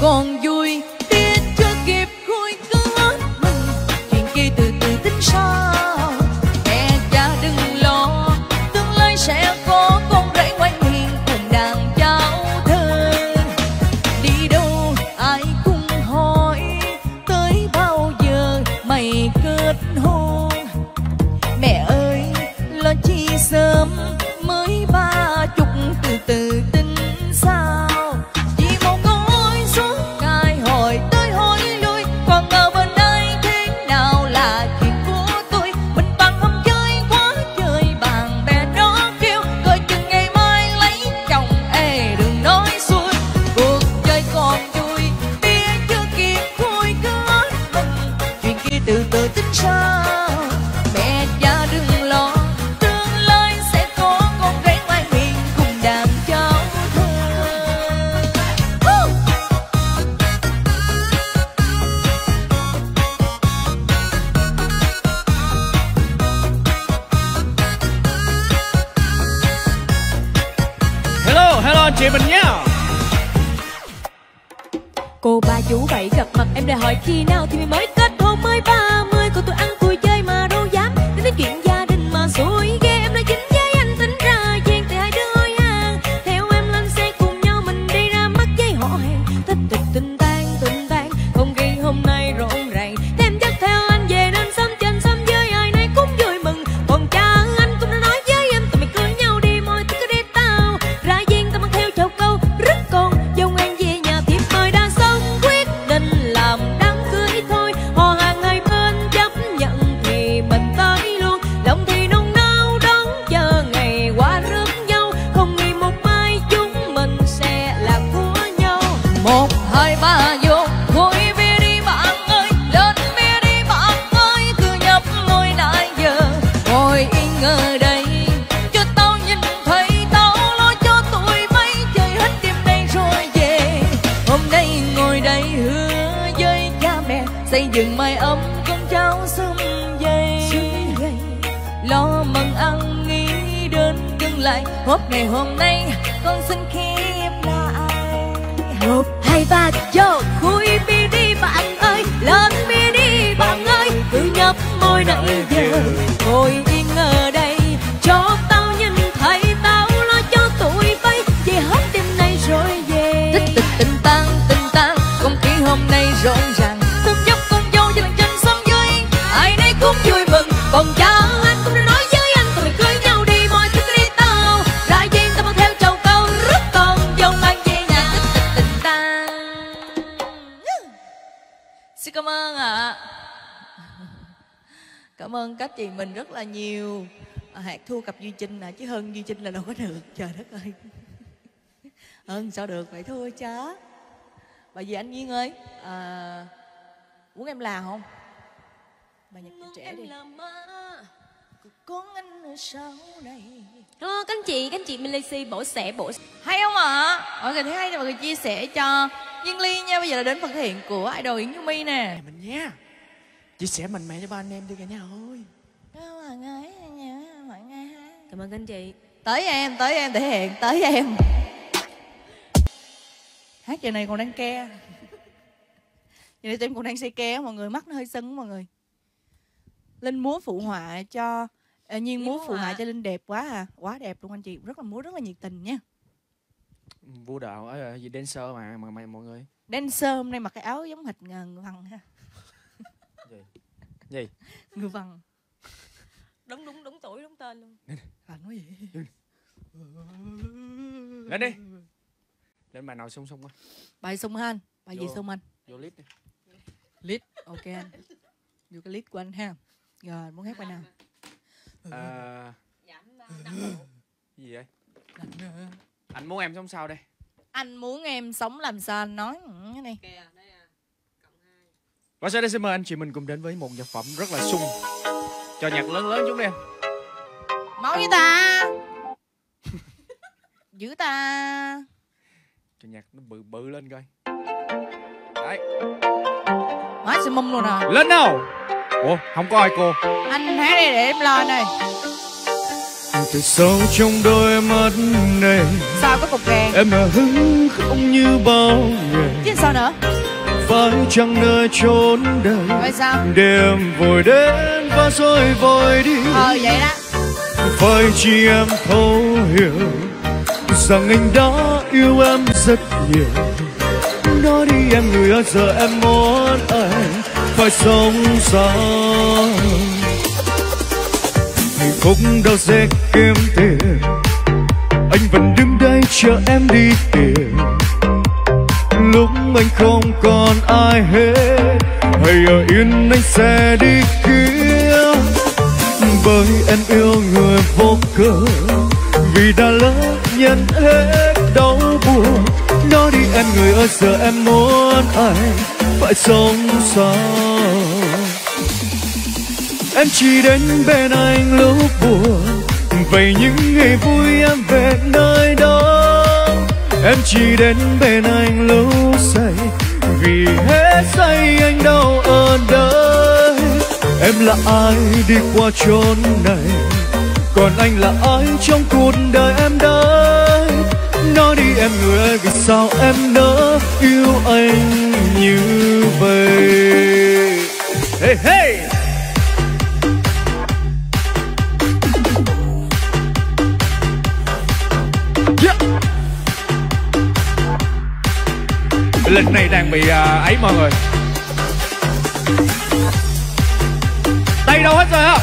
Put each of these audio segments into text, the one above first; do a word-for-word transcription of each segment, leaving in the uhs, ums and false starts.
còn vui, biết chưa kịp khui cứ hết mình, chuyện kia từ từ tính sao. Mẹ cha đừng lo, tương lai sẽ có con rể ngoan hiền cùng đàn cháu thơ. Đi đâu ai cũng hỏi, tới bao giờ mày kết hôn. Mẹ ơi lo chi sớm, mới ba chục từ từ tính sao. Chỉ một câu ôi suốt ngày hỏi tới hỏi lui, còn ở bên đây thế nào là chuyện của tôi. Mình bằng không chơi quá chơi, bạn bè nó kêu coi chừng ngày mai lấy chồng, ê đừng nói xuôi. Cuộc chơi còn vui, bia chưa kịp khui cứ hết mình, chuyện kia từ từ tính sao. Mẹ cha đừng lo, tương lai sẽ có con rể ngoan hiền cùng đàn cháu thơ. Hello, hello anh chị mình nhé. Cô ba chú bảy gặp mặt em để hỏi khi nào thì mình mới kết hôn. Mới ba mươi cô tôi ăn tôi chơi mà đâu dám đến đến chuyện gia đình mà xui ghê. Em đã chính với anh tính ra duyên thì hai đứa hối hàng, theo em lên xe cùng nhau mình đi ra mắt với họ hàng. Thích thích tình tan tình tan, không khí hôm nay rộn ràng, thêm dắt theo anh về nên sớm trên sớm với ai nấy cũng vui mừng. Còn cha anh cũng đã nói với em tụi mày cưới nhau đi mọi thứ cứ đi tao ra duyên tao mang theo chầu câu rất còn dông an về nhà thiệp mời đã xong quyết định làm đám cưới thôi. Họ hàng hai bên chấp nhận thì mình tới luôn, lòng thì nôn nao đón chờ ngày qua rước nhau, không nghi một mai chúng mình sẽ là của nhau. Một hai ba vô thôi bia đi bạn ơi, lên bia đi bạn ơi, cứ nhấp môi nãy giờ ngồi yên ở đây cho tao nhìn thấy, tao lo cho tụi bay chơi hết đêm nay rồi về. Hôm nay ngồi đây hứa với cha mẹ xây dựng mái ấm con cháu sum vầy, lo mừng ăn nghĩ đến tương lai. Hốt ngày hôm nay con xin khép lại. Một hai ba vô khui bia đi bạn ơi, lên bia đi bạn ơi, cứ nhấp môi nãy giờ ngồi yên ở đây cho tao nhìn thấy, tao lo cho tụi bay về hết đêm nay rồi về. Tích tịch tình tan tình tan, không khí hôm nay rộn ràng, thức giấc con dâu cho lần trên sớm dưới, ai nấy cũng vui mừng. Còn cha anh cũng đã nói với anh tụi mình cưới nhau đi mọi thứ cứ đi tao ra duyên tao mang theo chầu câu rất còn dông mang về nhà. Tích tịch tình tan. Xin cảm ơn ạ. Cảm ơn các chị mình rất là nhiều. À, Hạt thua cặp Duy Trinh à, chứ hơn Duy Trinh là đâu có được. Trời đất ơi. Hơn sao được, vậy thua chớ. Bởi vì anh Duyên ơi, à, muốn em là không? Bài nhạc trẻ trẻ đi. Con anh ở sau này. Hello các anh chị, các anh chị Malaysia bổ sẻ bổ Hay không ạ? Mọi người thấy hay thì mọi người chia sẻ cho Duyên Ly nha. Bây giờ là đến phần thể hiện của idol Yến Như My nè. Mình nha. Chia sẻ mạnh mẽ cho ba anh em đi cả nhà ơi. Cảm ơn các anh chị. Tới em, tới em thể hiện, tới em. Hát giờ này còn đang ke. Giờ này tụi em còn đang xây ke mọi người, mắt nó hơi sưng mọi người. Linh múa phụ họa cho à, Nhiên múa phụ họa cho Linh đẹp quá à, quá đẹp luôn anh chị, rất là múa rất là nhiệt tình nha. Vũ đạo ở gì dancer mà mà mày mọi người. Dancer hôm nay mặc cái áo giống hệt ngờ vằn ha. Gì? Gì? Ngư vằn. Đúng đúng đúng tuổi đúng tên luôn. Là nói gì? Lên đi. Lên bài nào sung sung á. Bài sung anh, bài gì sung anh? Vô lít đi. Lít, ok anh. Vô cái lít của anh ha. Rồi muốn hát bài nào? À... gì vậy? Anh muốn em sống sao đây? Anh muốn em sống làm sao anh nói cái này. Và sau đây xin mời anh chị mình cùng đến với một nhạc phẩm rất là sung. Cho nhạc lớn lớn chúng đi em. Máu với ta. Giữ ta. Cho nhạc nó bự bự lên coi. Đấy. Nói sẽ mông luôn à. Lên nào. Ủa không có ai cô. Anh hát đi để em lo này. từ sâu trong đôi mắt này. Sao có cục gàng? Em là hứng không như bao ngày. Chứ sao nữa? Phải chăng nơi chốn đây? Vậy sao? Đêm vội đến và rồi vội đi. Ờ vậy đó. Phải chi em thấu hiểu rằng anh đã yêu em rất nhiều. Nói đi em người ơi, giờ em muốn anh phải sống sao? Hạnh phúc đâu dễ kiếm tiền, anh vẫn đứng đây chờ em đi tìm. Lúc anh không còn ai hết, hãy ở yên anh sẽ đi kiếm. Bởi em yêu người vô cớ, vì đã lỡ nhận hết đau buồn. Nói đi em người ơi, giờ em muốn anh phải sống sao? Em chỉ đến bên anh lúc buồn, vậy những ngày vui em về nơi đó. Em chỉ đến bên anh lúc say, vì hết say anh đâu ở đây. Em là ai đi qua chốn này, còn anh là ai trong cuộc đời em đây? Nói đi em người ơi, vì sao em nỡ yêu anh như vậy? Hey hey! Yeah! Lần này đang bị uh, ấy mọi người. Tay đâu hết rồi hả?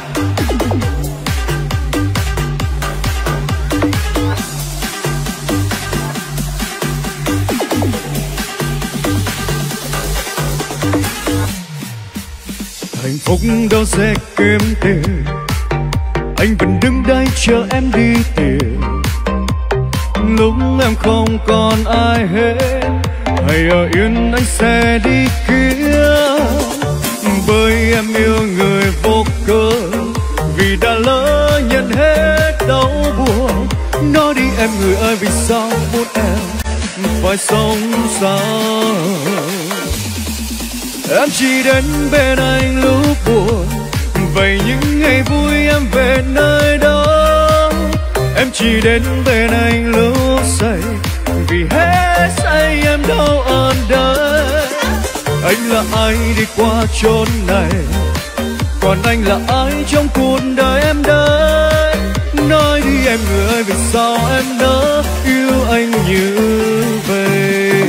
Hạnh phúc đâu dễ kiếm tiền, anh vẫn đứng đây chờ em đi tìm. Lúc em không còn ai hết, hãy ở yên anh sẽ đi kiếm. Bởi em yêu người vô cớ, vì đã lỡ nhận hết đau buồn. Nói đi em người ơi, vì sao muốn em phải sống sao? Em chỉ đến bên anh lúc buồn, vậy những ngày vui em về nơi đó. Em chỉ đến bên anh lúc say, vì hết say em đâu ở đây. Anh là ai đi qua chốn này, còn anh là ai trong cuộc đời em đây? Nói đi em người ơi, vì sao em nỡ yêu anh như vậy?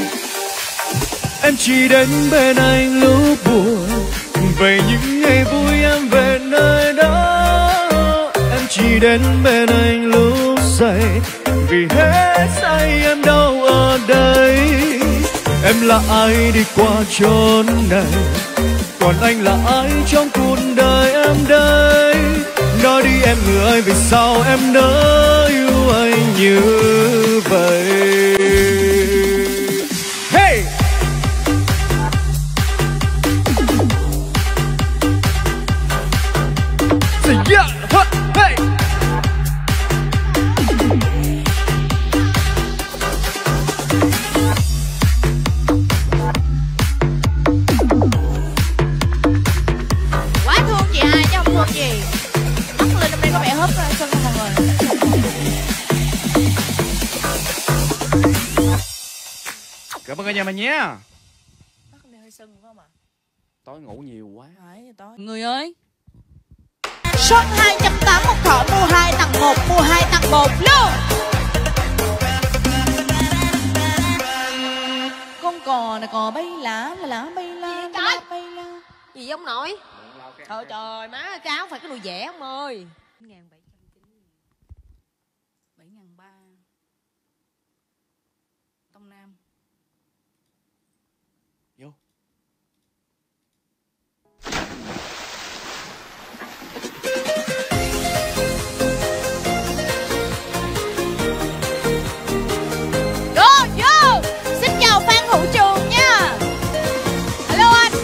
Em chỉ đến bên anh lúc buồn, vậy những ngày vui em về nơi đó. Em chỉ đến bên anh lúc say, vì hết say em đâu ở đây. Em là ai đi qua chốn này, còn anh là ai trong cuộc đời em đây? Nói đi em người ơi, vì sao em nỡ yêu anh như vậy? Hey! Yeah! Hey! Quá thương chị hai chứ không thương gì. Mắt lên hôm nay có vẻ hớp rồi, sân mọi người. Cảm ơn cả nhà mình nhé. Mắt hôm nay hơi sưng phải không ạ? Tối ngủ nhiều quá. Đấy, tối. Người ơi, shop hai trăm tám mươi một thỏ, mua hai tặng một, mua hai tặng một luôn. Con cò này cò bay lá, là lá bay la, lá bay la. Gì ông nội? Trời trời má, cáo phải cái đùi vẽ ông ơi. bảy ngàn ba Tông Nam. Vô. Vô, vô. Xin chào Phan Hữu Trường nha. Hello anh.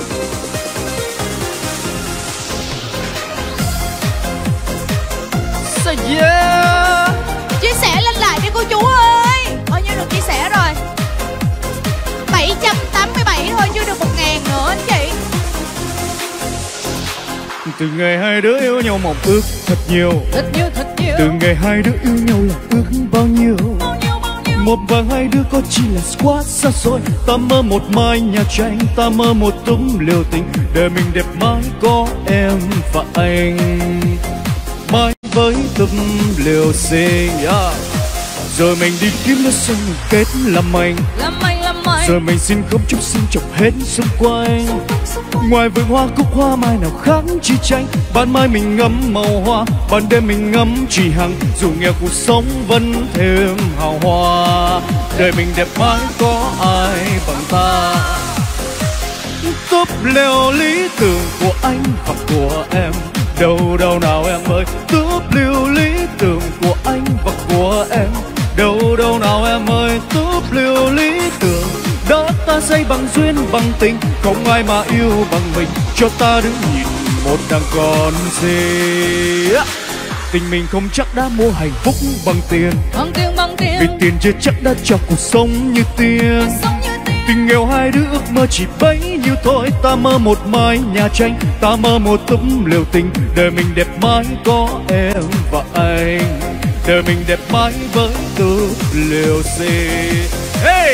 Từ ngày hai đứa yêu nhau mong ước thật nhiều, thật nhiều thật nhiều. Từ ngày hai đứa yêu nhau là ước bao nhiêu, bao nhiêu bao nhiêu. Một và hai đứa có chỉ là quá xa xôi. Ta mơ một mái nhà tranh, ta mơ một tấm liều tình, đời mình đẹp mãi có em và anh, mãi với tấm liều xinh. Yeah. Rồi mình đi kiếm nước sông mình kết làm anh, làm anh làm anh. Rồi mình xin không chút xin chọc hết xung quanh. Ngoài vườn hoa cúc hoa mai nào khác chi tranh. Ban mai mình ngắm màu hoa, ban đêm mình ngắm chỉ hằng. Dù nghèo cuộc sống vẫn thêm hào hoa, đời mình đẹp mãi có ai bằng ta. Túp lều lý tưởng của anh và của em, đâu đâu nào em ơi. Túp lều lý tưởng của anh và của em, đâu đâu nào em ơi. Túp lều lý tưởng đó ta xây bằng duyên bằng tình, không ai mà yêu bằng mình. Cho ta đứng nhìn một đằng con gì. Tình mình không chắc đã mua hạnh phúc bằng tiền, bằng tiền bằng tiền. Vì tiền chưa chắc đã cho cuộc sống như tiền. Tình nghèo hai đứa ước mơ chỉ bấy nhiêu thôi. Ta mơ một mái nhà tranh, ta mơ một tấm liều tình, đời mình đẹp mãi có em và anh, đời mình đẹp mãi với túp liều xinh. Hey!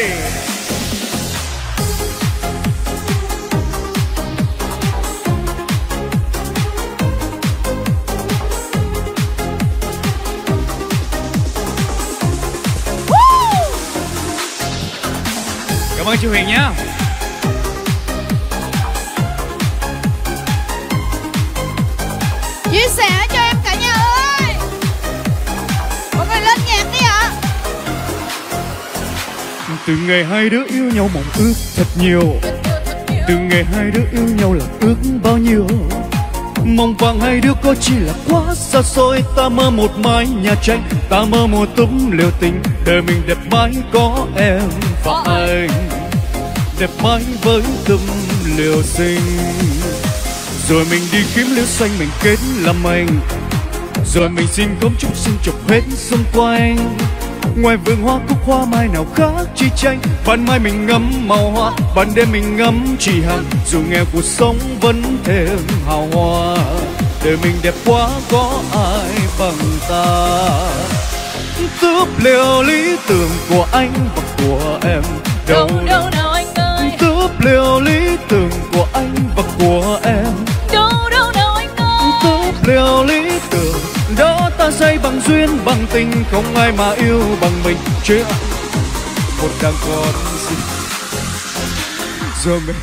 Cảm ơn chị Huyền nhé. Chia sẻ cho em cả nhà ơi. Mọi người lên nhạc đi ạ. Từ ngày hai đứa yêu nhau mong ước thật nhiều, Từ ngày hai đứa yêu nhau là ước bao nhiêu. Mong vàng hai đứa có chỉ là quá xa xôi. Ta mơ một mái nhà tranh, ta mơ một tấm liều tình, đời mình đẹp mãi có em và anh, đẹp mãi với tấm liều xinh. Rồi mình đi kiếm liễu xanh mình kết làm anh, rồi mình xin không chút xin chọc hết xung quanh. Ngoài vườn hoa cúc hoa mai nào khác chi tranh. Ban mai mình ngắm màu hoa, ban đêm mình ngắm chỉ hằng. Dù nghèo cuộc sống vẫn thêm hào hoa, đời mình đẹp quá có ai bằng ta. Túp lều lý tưởng của anh và của em, đâu đâu nào anh ơi. Túp lều lý tưởng của anh và của em, đâu đâu nào anh ơi. Túp lều lý tưởng đó ta xây bằng duyên bằng tình, không ai mà yêu bằng mình. Chứ một đằng còn gì rồi mình.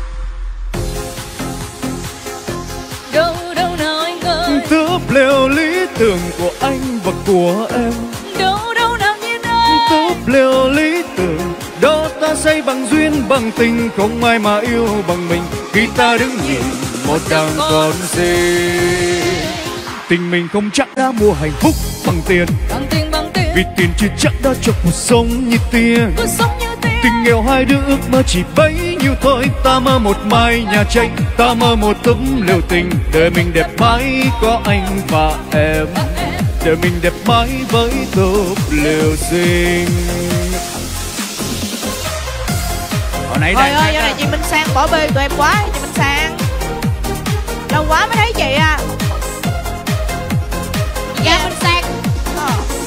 Đâu đâu nào anh ơi. Túp lều lý tưởng của anh và của em, đâu đâu nào nhiên ơi. Túp lều lý tưởng đó ta xây bằng duyên bằng tình, không ai mà yêu bằng mình. Khi ta đứng nhìn một đằng còn gì. Tình mình không chắc đã mua hạnh phúc bằng tiền, bằng tiền bằng tiền. Vì tiền chưa chắc đã cho cuộc sống như tiền. Cuộc sống như tiền. Tình nghèo hai đứa ước mơ chỉ bấy nhiêu thôi. Ta mơ một mái nhà tranh, ta mơ một tấm liều tình, đời mình đẹp mãi có anh và em, đời mình đẹp mãi với túp liều xinh. Hồi nãy Trời ơi, giờ này chị Minh Sang bỏ bê tụi em quá. Chị Minh Sang lâu quá mới thấy chị à. Dạ Minh Sang ờ.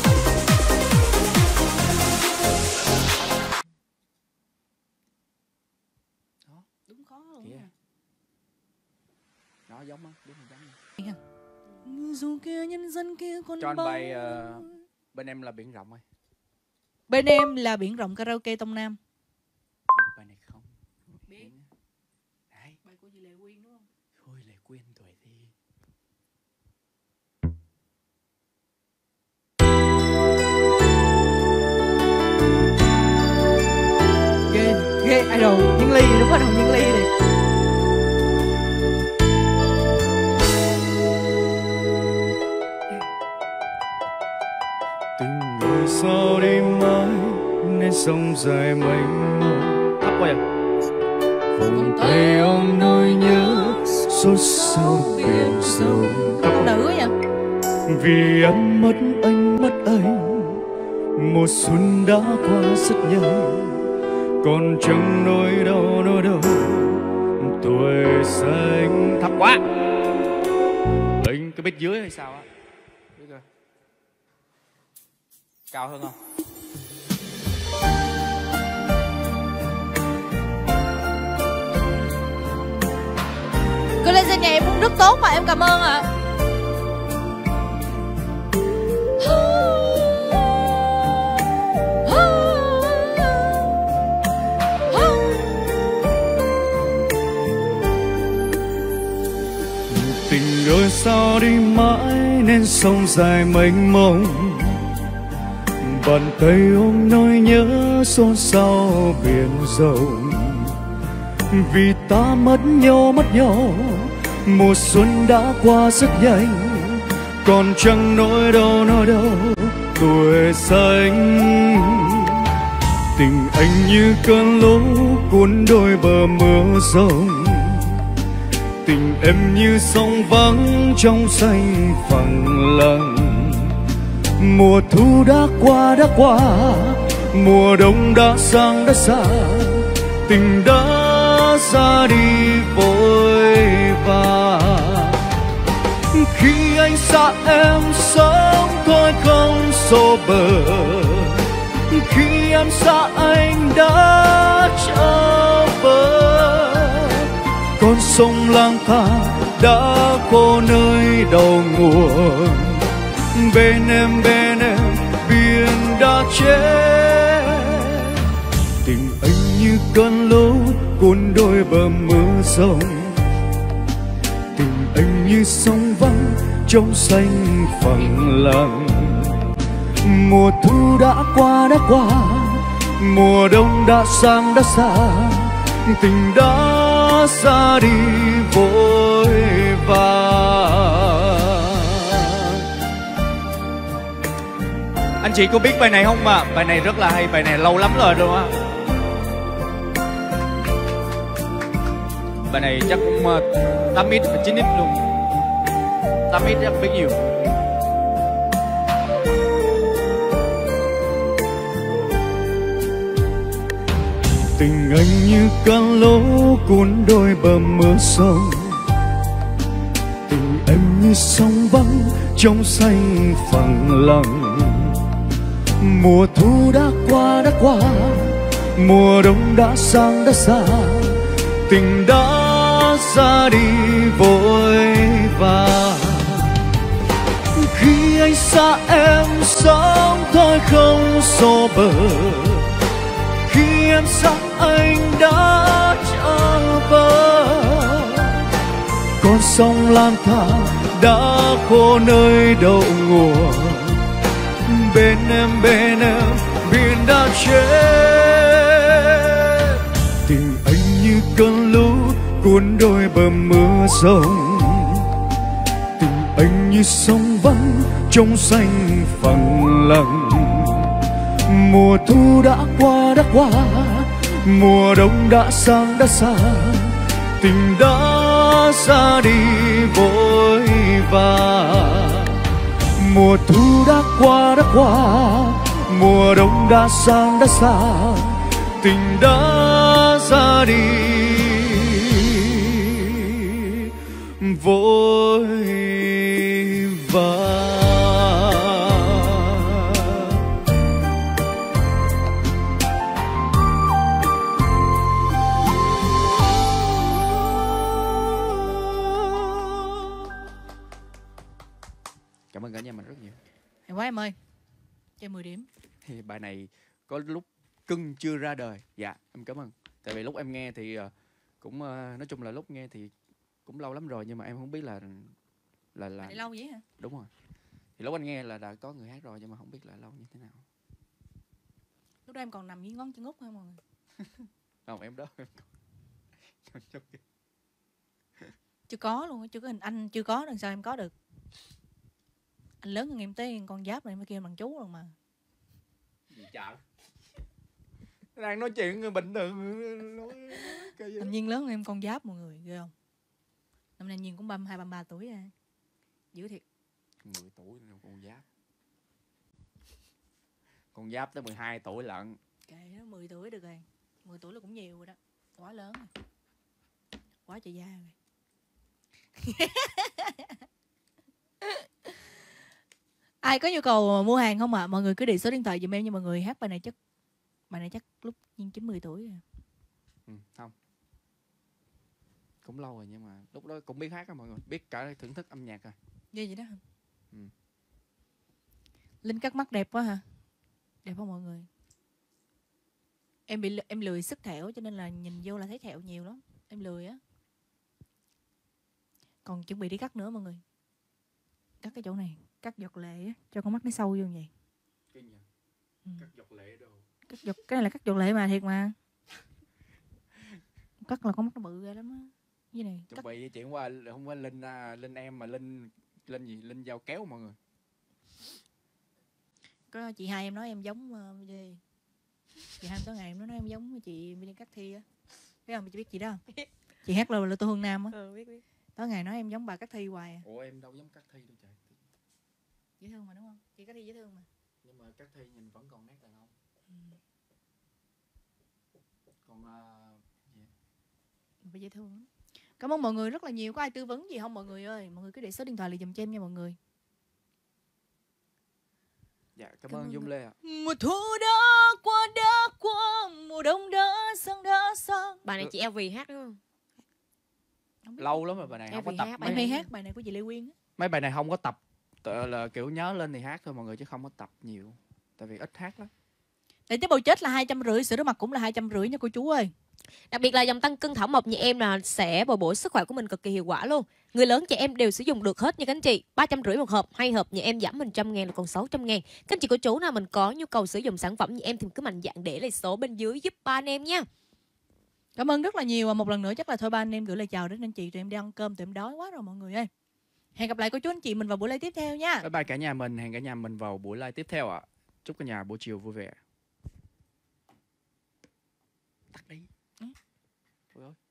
Đúng khó luôn. Nó giống á, đúng rồi, giống. Dù kia nhân dân kia còn cho anh bài uh, bên em là biển rộng ơi. Bên em là biển rộng karaoke Tông Nam. Bài này không biết. Đấy. Bài của chị Lệ Quyên đúng không? Thôi Lệ Quyên tuổi thì Ghê, ghê idol Nhân Ly đúng không? Nhân Ly này. Tình người sao đi mãi nên sông dài mênh mông. Thấp quá vậy. Vòng tay ôm nỗi nhớ xót xa biển sâu. Thấp nữ vậy. Vì em mất anh mất anh, mùa xuân đã qua rất nhanh, còn chẳng nỗi đau nỗi đau tuổi xanh. thấp quá. cái beat dưới hay sao á? Biết rồi. Cao hơn không? Cô lên trên nhà em cũng rất tốt mà, em cảm ơn ạ. Tình đôi sao đi mãi nên sông dài mênh mông, bàn tay ôm nỗi nhớ xôn xao biển rộng. Vì ta mất nhau mất nhau, mùa xuân đã qua rất nhanh, còn chẳng nỗi đau nỗi đau tuổi xanh. Tình anh như cơn lũ cuốn đôi bờ mưa rông, tình em như sông vắng trong xanh phẳng lặng. Mùa thu đã qua đã qua, mùa đông đã sang đã xa, tình đã ra đi vội vã. Khi anh xa em sớm thôi không xô bờ, khi em xa anh đã trở về. Con sông lang thang đã khô nơi đầu nguồn, bên em bên em biển đã chết. Tình anh như cơn lũ cuốn đôi bờ mưa rông, tình anh như sông vắng trong xanh phẳng lặng. Mùa thu đã qua đã qua, mùa đông đã sang đã xa, tình đã ra đi vội vã. Anh chị có biết bài này không mà? Bài này rất là hay, bài này lâu lắm rồi luôn á. Bài này chắc cũng tám ít và chín ít luôn. tám ít chắc biết nhiều. Tình anh như cơn lũ cuốn đôi bờ mưa sông, tình em như sông vắng trong xanh phẳng lặng. Mùa thu đã qua đã qua, mùa đông đã sang đã xa, tình đã ra đi vội vã. Khi anh xa em sớm thôi không xô bờ, khi em xa anh đã trở về. Con sông lang thang đã khô nơi đầu nguồn, bên em bên em biển đã chết. Tình anh như cơn lũ cuốn đôi bờ mưa rông, tình anh như sông vắng trong xanh phẳng lặng. Mùa thu đã qua đã qua, mùa đông đã sang đã xa, tình đã ra đi vội vã. Mùa thu đã qua đã qua, mùa đông đã sang đã xa, tình đã ra đi vội vã. Cảm ơn cả nhà mình rất nhiều. Hay quá em ơi. Cho mười điểm. Thì bài này có lúc cưng chưa ra đời. Dạ em cảm ơn. Tại vì lúc em nghe thì cũng nói chung là lúc nghe thì cũng lâu lắm rồi, nhưng mà em không biết là là là lâu vậy hả? Đúng rồi. Thì lúc anh nghe là đã có người hát rồi, nhưng mà không biết là lâu như thế nào. Lúc đó em còn nằm với ngón chân út thôi mọi người. Không, em đó em còn chưa có luôn, chưa có hình anh chưa có, làm sao em có được. Anh lớn hơn em tới con giáp này mới kêu bằng chú rồi mà. Gì chợ? Đang nói chuyện người bình thường nói cái anh Nhiên lớn hơn em con giáp mọi người, ghê không? Năm nay Nhiên cũng ba mươi hai ba mươi ba tuổi à. Dữ thiệt. mười tuổi đâu con giáp. Con giáp tới mười hai tuổi lận. Kệ nó mười tuổi được rồi. mười tuổi là cũng nhiều rồi đó. Quá lớn rồi. Quá trời da rồi. Ai có nhu cầu mua hàng không ạ? À? Mọi người cứ để số điện thoại giùm em, nhưng mọi người hát bài này chắc bài này chắc lúc chín mười tuổi rồi. Ừ, không. Cũng lâu rồi nhưng mà lúc đó cũng biết hát á mọi người, biết cả thưởng thức âm nhạc rồi. Như vậy đó hả? Ừ. Linh cắt mắt đẹp quá hả? Đẹp không mọi người? Em bị em lười sức thẹo cho nên là nhìn vô là thấy thẹo nhiều lắm. Em lười á. Còn chuẩn bị đi cắt nữa mọi người. Cắt cái chỗ này, cắt giọt lệ á, cho con mắt nó sâu vô như vậy. Kinh nhờ. Ừ. Cắt giọt lệ đâu. Cắt giọt, cái này là cắt giọt lệ mà, thiệt mà. Cắt là con mắt nó bự ra lắm á. Như này. Chuẩn Cắt... bị chuyển qua không phải Linh à, Linh em mà Linh Linh gì? Linh dao kéo mọi người. Có chị hai em nói em giống uh, gì? Chị hai em tối ngày em nói em giống chị đi cắt thi á. Biết không? Chị biết chị đó không? Chị hát là là tôi Hương Nam á. Ừ, biết biết. Tối ngày nói em giống bà cắt thi hoài à. Ủa em đâu giống cắt thi đâu trời. Dễ thương mà đúng không? Chị cắt thi dễ thương mà. Nhưng mà cắt thi nhìn vẫn còn nét đàn ông. Ừ. Còn uh, gì? Phải dễ thương lắm. Cảm ơn mọi người rất là nhiều. Có ai tư vấn gì không mọi người ơi? Mọi người cứ để số điện thoại lại giùm cho em nha mọi người. Dạ cảm, Cảm ơn ơn Dung Lê ạ. Mùa thu đã qua đã qua, mùa đông đã sang đã sang. Bài này chị L V hát đúng không? Không biết. Lâu lắm rồi bài này Em không có vì tập. hát Em bài hay này. hát bài này của chị Lê Quyên á. Mấy bài này không có tập, tự là kiểu nhớ lên thì hát thôi mọi người chứ không có tập nhiều. Tại vì ít hát lắm. Để tế bào chết là hai trăm rưỡi, sữa rửa mặt cũng là hai trăm rưỡi nha cô chú ơi. Đặc biệt là dòng tăng cân thảo mộc như em là sẽ bồi bổ sức khỏe của mình cực kỳ hiệu quả luôn. Người lớn trẻ em đều sử dụng được hết nha các anh chị. ba trăm rưỡi một hộp, hai hộp như em giảm mình trăm ngàn là còn sáu trăm ngàn. Các anh chị cô chú nào mình có nhu cầu sử dụng sản phẩm như em thì cứ mạnh dạn để lại số bên dưới giúp ba anh em nha. Cảm ơn rất là nhiều. Một lần nữa chắc là thôi ba anh em gửi lời chào đến anh chị, tụi em đi ăn cơm, tụi em đói quá rồi mọi người ơi. Hẹn gặp lại cô chú anh chị mình vào buổi live tiếp theo nha. Bye bye cả nhà mình, hẹn cả nhà mình vào buổi live tiếp theo ạ. Chúc cả nhà buổi chiều vui vẻ. Tắt đi. Ừ. Thôi.